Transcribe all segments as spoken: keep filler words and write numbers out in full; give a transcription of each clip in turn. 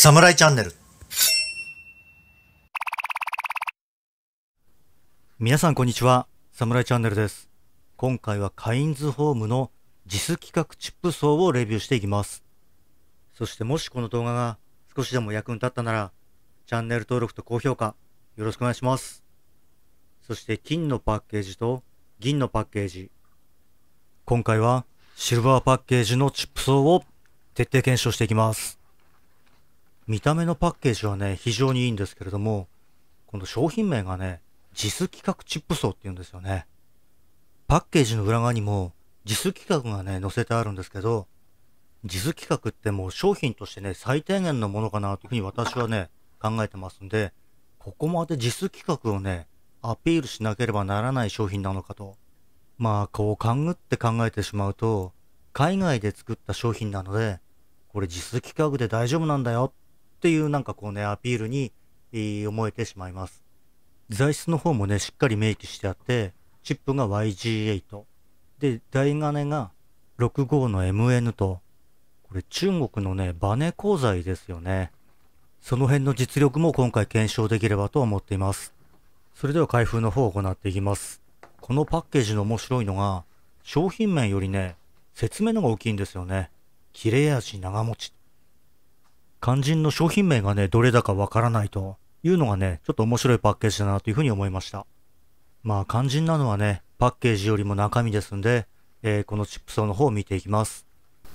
サムライチャンネル。皆さんこんにちは、サムライチャンネルです。今回はカインズホームの ジェイエス 規格チップ層をレビューしていきます。そしてもしこの動画が少しでも役に立ったなら、チャンネル登録と高評価よろしくお願いします。そして金のパッケージと銀のパッケージ、今回はシルバーパッケージのチップ層を徹底検証していきます。見た目のパッケージはね、非常にいいんですけれども、この商品名がね、ジェイエス 規格チップ層って言うんですよね。パッケージの裏側にも ジェイエス 規格がね、載せてあるんですけど、ジェイエス 規格ってもう商品としてね、最低限のものかなというふうに私はね、考えてますんで、ここまで ジェイエス 規格をね、アピールしなければならない商品なのかと。まあ、こう勘ぐって考えてしまうと、海外で作った商品なので、これ ジェイエス 規格で大丈夫なんだよっていうなんかこうね、アピールに、えー思えてしまいます。材質の方もね、しっかり明記してあって、チップが ワイジーエイト。で、台金がろくじゅうごの エムエヌ と、これ中国のね、バネ鋼材ですよね。その辺の実力も今回検証できればと思っています。それでは開封の方を行っていきます。このパッケージの面白いのが、商品名よりね、説明のが大きいんですよね。切れ味長持ち。肝心の商品名がね、どれだかわからないというのがね、ちょっと面白いパッケージだなというふうに思いました。まあ肝心なのはね、パッケージよりも中身ですんで、えーこのチップ層の方を見ていきます。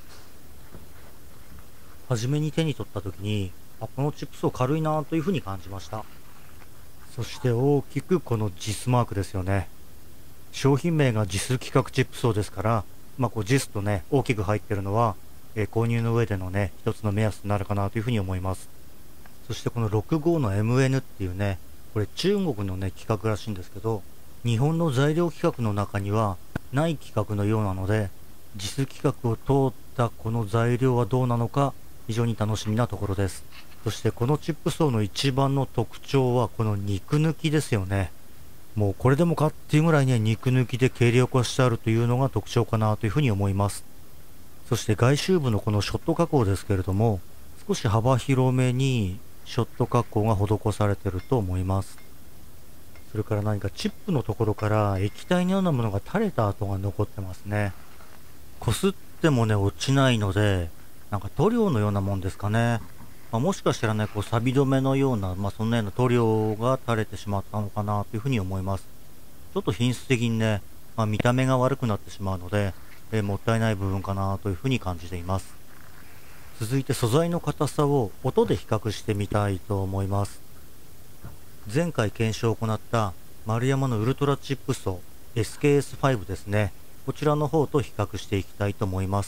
はじめに手に取った時に、あ、このチップ層軽いなというふうに感じました。そして大きくこの ジェイエス マークですよね。商品名が ジェイエス 規格チップ層ですから、まあこう ジェイエス とね、大きく入ってるのは、えー購入の上でのね、一つの目安になるかなというふうに思います。そしてこのろくじゅうごの エムエヌ っていうね、これ中国のね、規格らしいんですけど、日本の材料規格の中にはない規格のようなので、ジェイエス 規格を通ったこの材料はどうなのか、非常に楽しみなところです。そしてこのチップ層の一番の特徴はこの肉抜きですよね。もうこれでもかっていうぐらいね、肉抜きで計量化してあるというのが特徴かなというふうに思います。そして外周部のこのショット加工ですけれども、少し幅広めにショット加工が施されていると思います。それから何かチップのところから液体のようなものが垂れた跡が残ってますね。こすってもね、落ちないので、なんか塗料のようなもんですかね。まあ、もしかしたらね、こう錆止めのような、まあそんなような塗料が垂れてしまったのかなというふうに思います。ちょっと品質的にね、まあ、見た目が悪くなってしまうので、えーもったいない部分かなというふうに感じています。続いて素材の硬さを音で比較してみたいと思います。前回検証を行った丸山のウルトラチップ層 エスケーエスファイブ ですね。こちらの方と比較していきたいと思います。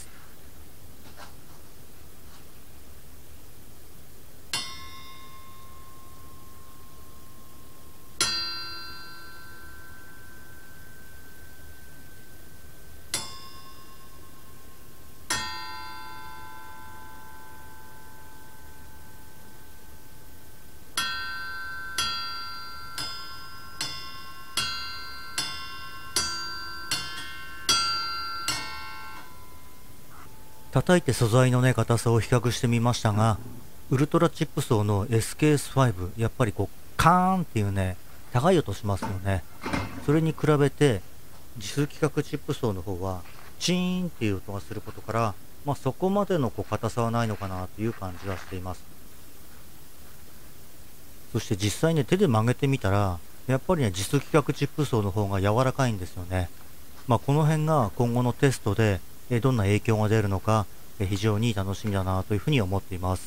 叩いて素材のね、硬さを比較してみましたが、ウルトラチップ層の エスケーエスファイブ、やっぱりこう、カーンっていうね、高い音しますよね。それに比べて、ジェイエス規格チップ層の方は、チーンっていう音がすることから、まあそこまでのこう硬さはないのかなという感じはしています。そして実際ね、手で曲げてみたら、やっぱりね、ジェイエス規格チップ層の方が柔らかいんですよね。まあこの辺が今後のテストで、えーどんな影響が出るのか、えー非常に楽しみだなというふうに思っています。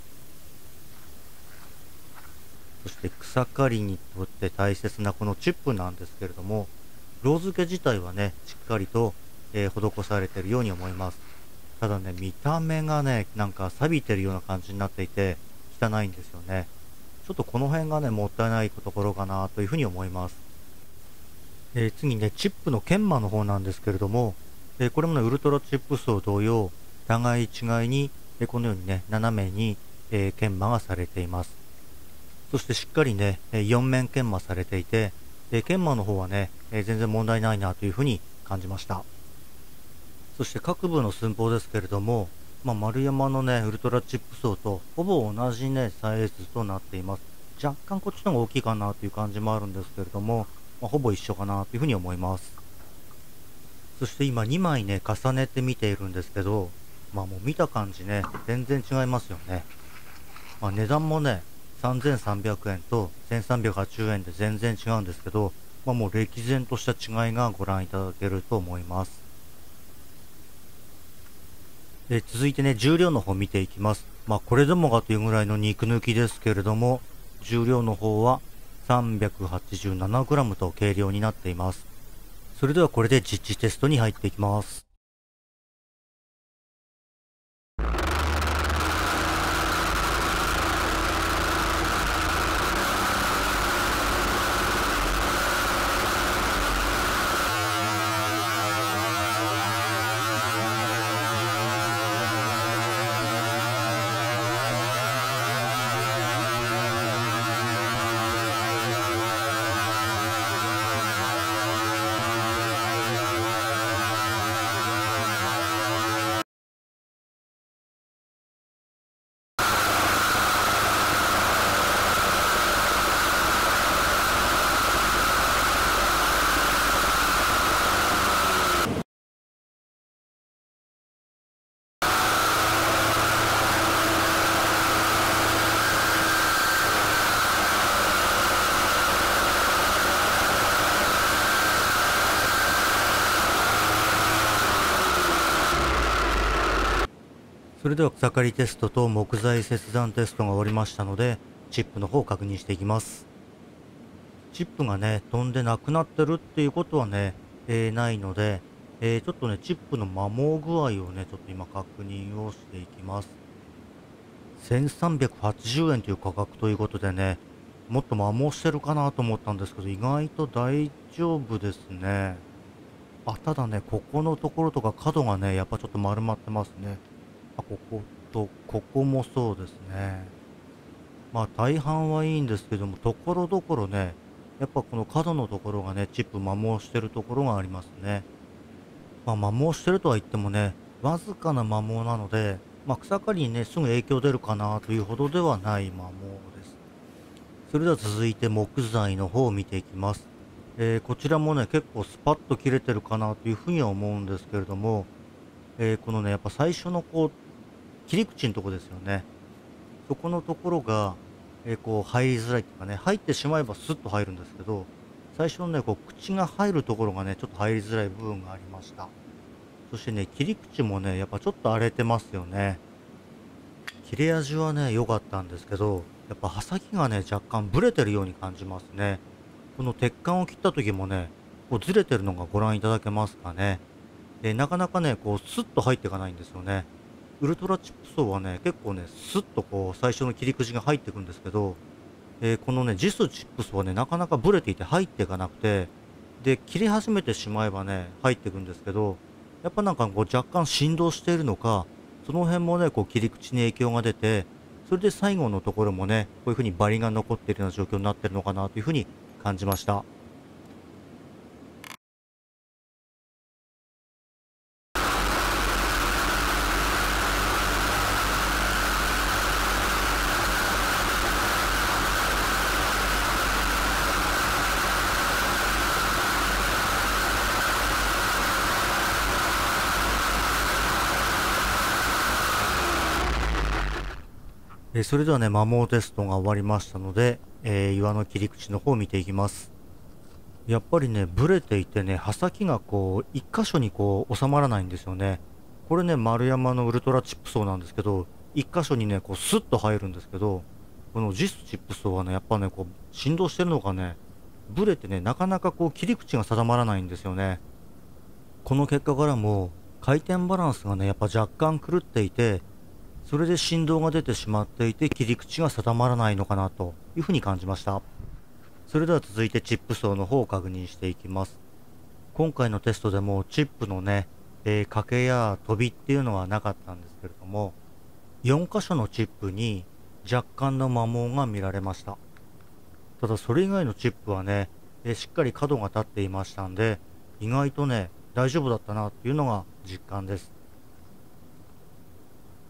そして草刈りにとって大切なこのチップなんですけれども、ロー付け自体はね、しっかりと、えー施されているように思います。ただね、見た目がね、なんか錆びてるような感じになっていて、汚いんですよね。ちょっとこの辺がね、もったいないところかなというふうに思います。えー次にね、チップの研磨の方なんですけれども、えーこれもね、ウルトラチップ層同様、互い違いに、えーこのようにね、斜めに、えー研磨がされています。そしてしっかりね、えーよん面研磨されていて、えー研磨の方はね、えー全然問題ないなというふうに感じました。そして各部の寸法ですけれども、 まあ、丸山のね、ウルトラチップ層とほぼ同じね、サイズとなっています。若干こっちの方が大きいかなという感じもあるんですけれども、まあ、ほぼ一緒かなというふうに思います。そして今にまいね、重ねて見ているんですけど、まあもう見た感じね、全然違いますよね。まあ、値段もね、さんぜんさんびゃくえんとせんさんびゃくはちじゅうえんで全然違うんですけど、まあ、もう歴然とした違いがご覧いただけると思います。で、続いてね、重量の方見ていきます。まあ、これでもかというぐらいの肉抜きですけれども、重量の方は さんびゃくはちじゅうななグラム と軽量になっています。それではこれで実地テストに入っていきます。それでは草刈りテストと木材切断テストが終わりましたので、チップの方を確認していきます。チップがね、飛んでなくなってるっていうことはね、えーないので、えーちょっとね、チップの摩耗具合をね、ちょっと今確認をしていきます。せんさんびゃくはちじゅうえんという価格ということでね、もっと摩耗してるかなと思ったんですけど、意外と大丈夫ですね。あ、ただね、ここのところとか角がね、やっぱちょっと丸まってますね。あ、ここと、ここもそうですね。まあ大半はいいんですけども、ところどころね、やっぱこの角のところがね、チップ摩耗してるところがありますね。まあ摩耗してるとは言ってもね、わずかな摩耗なので、まあ草刈りにね、すぐ影響出るかなというほどではない摩耗です。それでは続いて木材の方を見ていきます。えーこちらもね、結構スパッと切れてるかなというふうには思うんですけれども、えーこのね、やっぱ最初のこう、切り口のとこですよね。そこのところが、えーこう入りづらいっていうかね、入ってしまえばスッと入るんですけど、最初のね、こう口が入るところがね、ちょっと入りづらい部分がありました。そしてね、切り口もね、やっぱちょっと荒れてますよね。切れ味はね、良かったんですけど、やっぱ刃先がね、若干ブレてるように感じますね。この鉄管を切った時もね、こうずれてるのがご覧いただけますかね。で、なかなかね、こうスッと入っていかないんですよね。ウルトラチップ層はね、結構ね、スッとこう最初の切り口が入っていくんですけど、えーこのね、ジスチップスはね、なかなかブレていて入っていかなくて、で、切り始めてしまえばね、入っていくんですけど、やっぱなんかこう若干振動しているのか、その辺もね、こう切り口に影響が出て、それで最後のところもね、こういう風にバリが残っているような状況になってるのかなという風に感じました。えーそれではね、摩耗テストが終わりましたので、えー岩の切り口の方を見ていきます。やっぱりね、ブレていてね、刃先がこう、一箇所にこう、収まらないんですよね。これね、丸山のウルトラチップ層なんですけど、一箇所にね、こう、スッと入るんですけど、このジスチップ層はね、やっぱね、こう、振動してるのかね、ブレてね、なかなかこう、切り口が定まらないんですよね。この結果からも、回転バランスがね、やっぱ若干狂っていて、それで振動が出てしまっていて、切り口が定まらないのかなというふうに感じました。それでは続いてチップ層の方を確認していきます。今回のテストでもチップのね、えー、欠けや飛びっていうのはなかったんですけれども、よん箇所のチップに若干の摩耗が見られました。ただそれ以外のチップはね、えーしっかり角が立っていましたんで、意外とね、大丈夫だったなっていうのが実感です。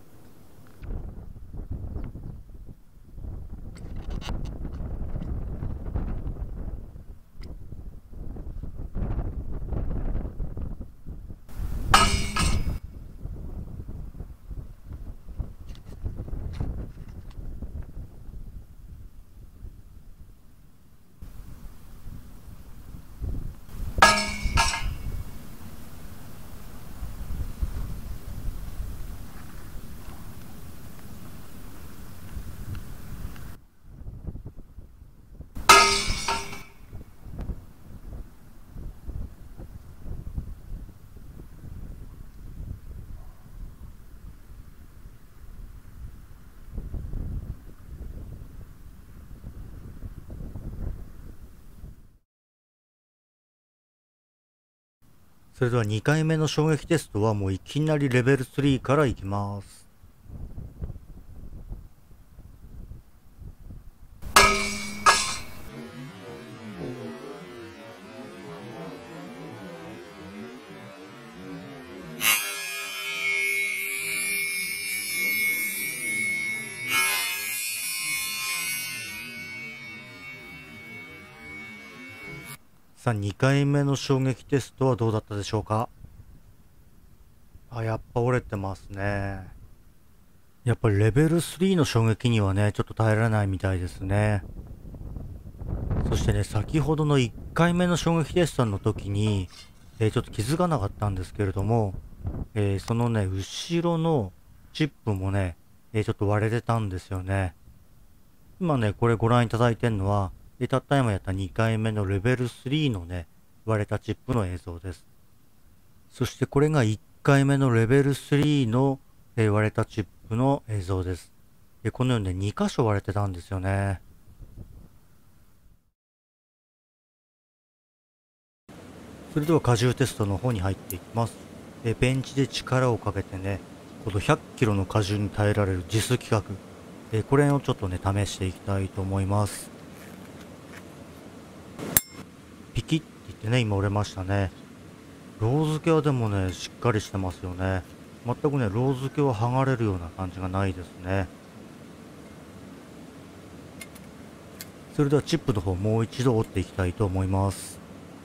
それではにかいめの衝撃テストはもういきなりレベルスリーからいきます。さあ、にかいめの衝撃テストはどうだったでしょうか。あ、やっぱ折れてますね。やっぱりレベルスリーの衝撃にはね、ちょっと耐えられないみたいですね。そしてね、先ほどのいっかいめの衝撃テストの時に、えーちょっと気づかなかったんですけれども、えーそのね、後ろのチップもね、えーちょっと割れてたんですよね。今ね、これご覧いただいてるのは、えーたった今やったにかいめのレベルスリーのね、割れたチップの映像です。そしてこれがいっかいめのレベルスリーの、えー割れたチップの映像です。えーこのようにね、に箇所割れてたんですよね。それでは荷重テストの方に入っていきます。えーベンチで力をかけてね、このひゃっキロの荷重に耐えられる実規格、えーこれをちょっとね、試していきたいと思います。ピキッって言ってね、今折れましたね。ロー付けはでもね、しっかりしてますよね。全くね、ロー付けは剥がれるような感じがないですね。それではチップの方もう一度折っていきたいと思います。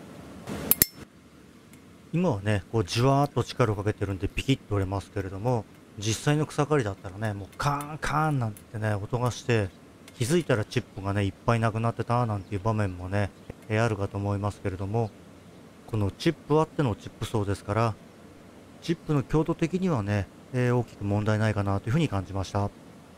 今はね、こうじわーっと力をかけてるんでピキッと折れますけれども、実際の草刈りだったらね、もうカーンカーンなんてね、音がして、気づいたらチップがね、いっぱいなくなってたなんていう場面もね、えーあるかと思いますけれども、このチップあってのチップ層ですから、チップの強度的にはね、えー大きく問題ないかなというふうに感じました。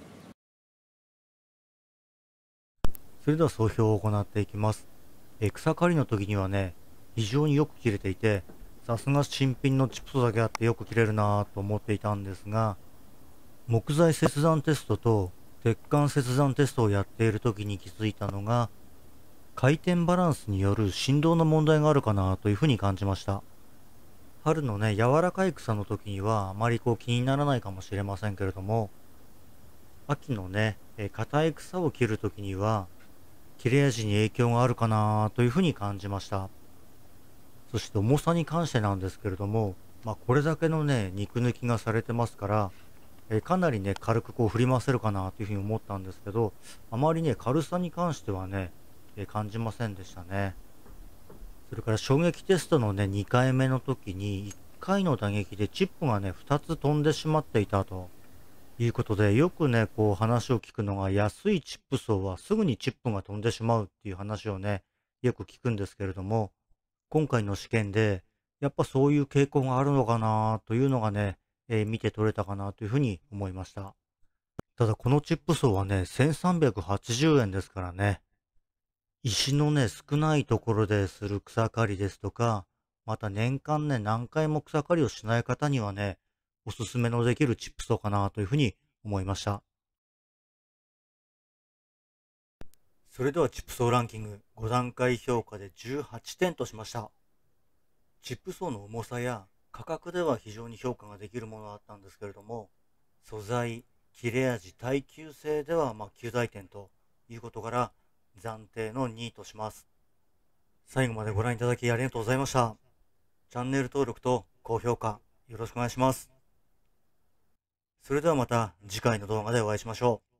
それでは総評を行っていきます。えー草刈りの時にはね、非常によく切れていて、さすが新品のチップ層だけあってよく切れるなぁと思っていたんですが、木材切断テストと鉄管切断テストをやっている時に気づいたのが、回転バランスによる振動の問題があるかなというふうに感じました。春のね、柔らかい草の時にはあまりこう気にならないかもしれませんけれども、秋のね、えー硬い草を切る時には、切れ味に影響があるかなというふうに感じました。そして重さに関してなんですけれども、まあ、これだけのね、肉抜きがされてますから、えーかなりね、軽くこう振り回せるかなというふうに思ったんですけど、あまりね、軽さに関してはね、えー感じませんでしたね。それから衝撃テストのね、にかいめの時に、いっかいの打撃でチップがね、ふたつ飛んでしまっていたということで、よくね、こう話を聞くのが、安いチップ層はすぐにチップが飛んでしまうっていう話をね、よく聞くんですけれども、今回の試験で、やっぱそういう傾向があるのかなというのがね、えー見て取れたかなというふうに思いました。ただこのチップ層はね、せんさんびゃくはちじゅうえんですからね、石のね、少ないところでする草刈りですとか、また年間ね、何回も草刈りをしない方にはね、おすすめのできるチップ層かなというふうに思いました。それではチップ層ランキングご段階評価でじゅうはってんとしました。チップ層の重さや価格では非常に評価ができるものだったんですけれども、素材、切れ味、耐久性ではまあきゅう大点ということから暫定のにいとします。最後までご覧いただきありがとうございました。チャンネル登録と高評価よろしくお願いします。それではまた次回の動画でお会いしましょう。